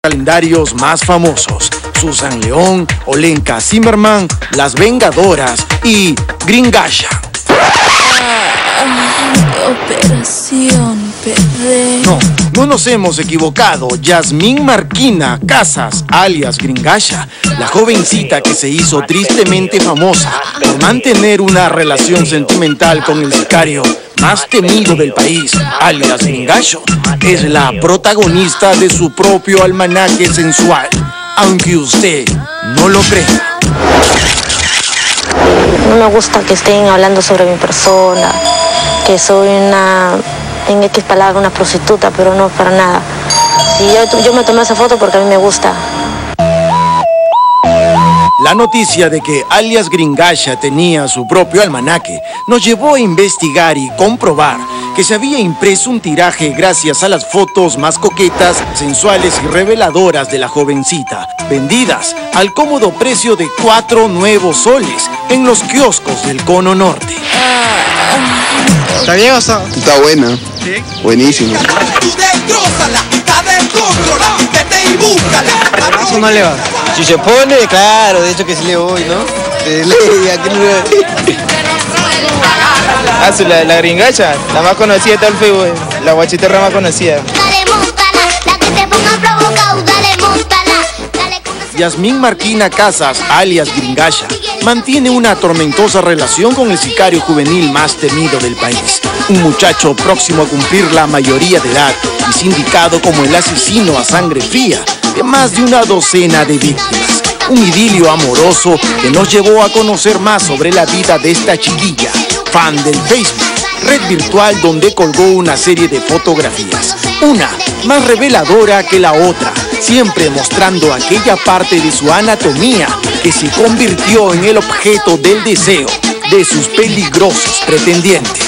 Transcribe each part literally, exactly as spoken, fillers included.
calendarios más famosos: Susan León, Olenka Zimmerman, Las Vengadoras y Gringasha. Operación P D. No, no nos hemos equivocado. Yasmín Marquina Casas, alias Gringasha, la jovencita que se hizo tristemente famosa por mantener una relación sentimental con el sicario más temido del país, alias Gringasho, es la protagonista de su propio almanaque sensual, aunque usted no lo crea. No me gusta que estén hablando sobre mi persona, que soy una, en X palabras, una prostituta, pero no para nada. Si yo, yo me tomé esa foto porque a mí me gusta. La noticia de que alias Gringasha tenía su propio almanaque nos llevó a investigar y comprobar que se había impreso un tiraje gracias a las fotos más coquetas, sensuales y reveladoras de la jovencita, vendidas al cómodo precio de cuatro nuevos soles en los kioscos del Cono Norte. ¿Está bien o está? Está buena. ¿Sí? Buenísima. Eso no le va. Si se pone, claro, de hecho que sí le voy, ¿no? De ley, aquí no le... Ah, sí, la, la Gringasha, la más conocida de todo el Facebook, la guachitorra más conocida. Yasmín Marquina Casas, alias Gringasha, mantiene una tormentosa relación con el sicario juvenil más temido del país. Un muchacho próximo a cumplir la mayoría de edad y sindicado como el asesino a sangre fría de más de una docena de víctimas. Un idilio amoroso que nos llevó a conocer más sobre la vida de esta chiquilla, fan del Facebook, red virtual donde colgó una serie de fotografías, una más reveladora que la otra, siempre mostrando aquella parte de su anatomía que se convirtió en el objeto del deseo de sus peligrosos pretendientes.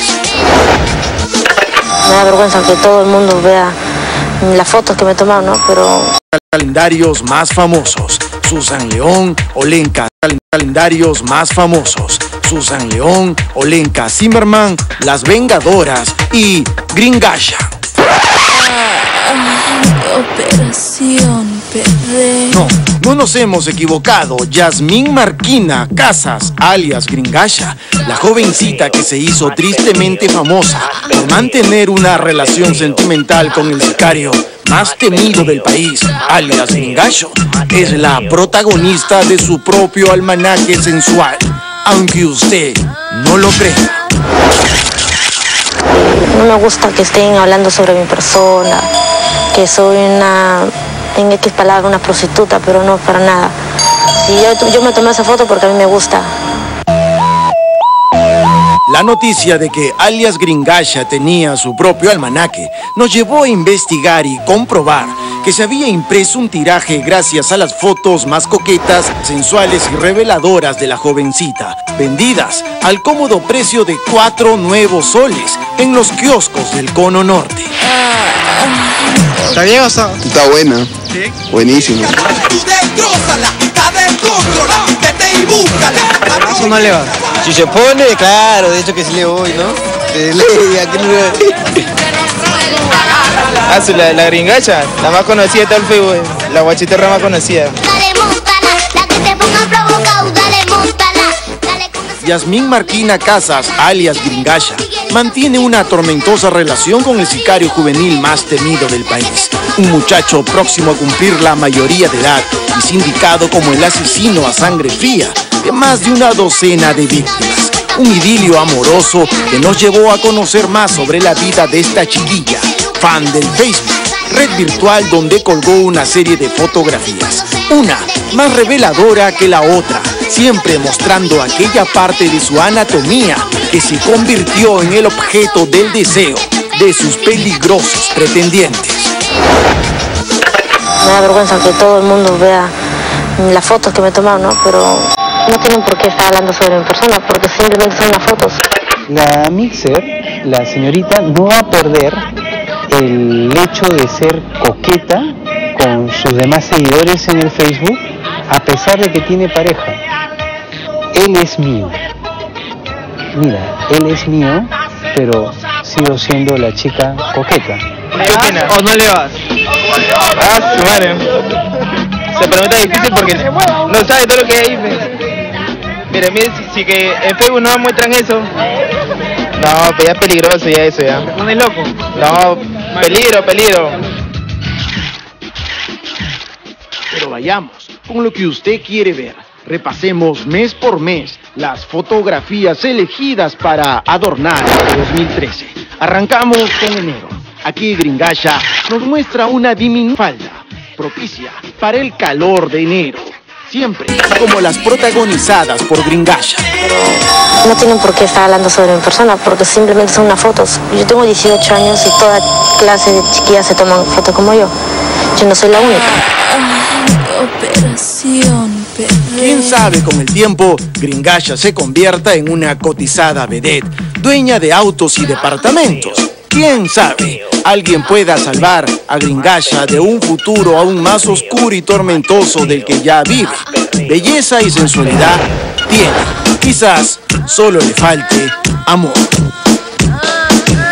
Me da vergüenza que todo el mundo vea las fotos que me tomaron, ¿no? Pero... Calendarios más famosos: Susan León, Olenka. Calendarios más famosos: Susan León, Olenka Zimmerman, Las Vengadoras y Gringasha. Operación P D. No, no nos hemos equivocado. Yasmín Marquina Casas, alias Gringasha, la jovencita que se hizo tristemente famosa por mantener una relación sentimental con el sicario más temido del país, alias Gringasho, es la protagonista de su propio almanaque sensual, aunque usted no lo crea. No me gusta que estén hablando sobre mi persona, que soy una, en X palabras, una prostituta, pero no para nada. Si yo, yo me tomé esa foto porque a mí me gusta. La noticia de que alias Gringasha tenía su propio almanaque nos llevó a investigar y comprobar que se había impreso un tiraje gracias a las fotos más coquetas, sensuales y reveladoras de la jovencita, vendidas al cómodo precio de cuatro nuevos soles en los kioscos del Cono Norte. ¿Está bien o está? Está buena. ¿Sí? Buenísima. Eso no le va. Si se pone, claro, de hecho que sí le voy, ¿no? De ley, aquí no le... Ah, sí, la, la Gringasha, la más conocida de todo el Facebook, la guachitorra más conocida. Yasmín Marquina Casas, alias Gringasha, mantiene una tormentosa relación con el sicario juvenil más temido del país. Un muchacho próximo a cumplir la mayoría de edad y sindicado como el asesino a sangre fría de más de una docena de víctimas. Un idilio amoroso que nos llevó a conocer más sobre la vida de esta chiquilla, fan del Facebook, red virtual donde colgó una serie de fotografías, una más reveladora que la otra, siempre mostrando aquella parte de su anatomía que se convirtió en el objeto del deseo de sus peligrosos pretendientes. Me da vergüenza que todo el mundo vea las fotos que me tomaron, ¿no? Pero no tienen por qué estar hablando sobre mi persona, porque simplemente son las fotos. La Mixer, la señorita, no va a perder el hecho de ser coqueta con sus demás seguidores en el Facebook, a pesar de que tiene pareja. Él es mío. Mira, él es mío, pero sigo siendo la chica coqueta. ¿Qué opinas? ¿O no le vas? Ah, su madre. Se pregunta difícil porque no sabe todo lo que hay. Mire, mire, si, si que en Facebook no muestran eso. No, pues ya es peligroso ya eso ya. ¿Te pone loco? No, peligro, peligro. Pero vayamos con lo que usted quiere ver. Repasemos mes por mes las fotografías elegidas para adornar este dos mil trece. Arrancamos con enero. Aquí Gringasha nos muestra una diminuta falda, propicia para el calor de enero. Siempre como las protagonizadas por Gringasha. No tienen por qué estar hablando sobre mi persona, porque simplemente son unas fotos. Yo tengo dieciocho años y toda clase de chiquillas se toman fotos como yo. Yo no soy la única. Operación perder. Quién sabe, con el tiempo, Gringasha se convierta en una cotizada vedette, dueña de autos y departamentos. Quién sabe, alguien pueda salvar a Gringasha de un futuro aún más oscuro y tormentoso del que ya vive. Belleza y sensualidad tiene, quizás solo le falte amor.